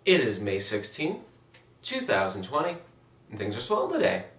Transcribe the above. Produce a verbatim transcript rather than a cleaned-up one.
It is May sixteenth, two thousand twenty, and things are swell today.